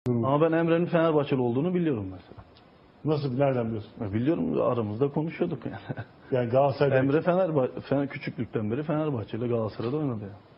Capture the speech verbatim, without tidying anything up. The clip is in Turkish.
Ama ben Emre'nin Fenerbahçeli olduğunu biliyorum mesela. Nasıl, nereden biliyorsun? Ya biliyorum, aramızda konuşuyorduk yani. Yani Galatasaray'da Emre Fenerbahçe, Fener, küçüklükten beri Fenerbahçe'yle Galatasaray'da oynadı ya.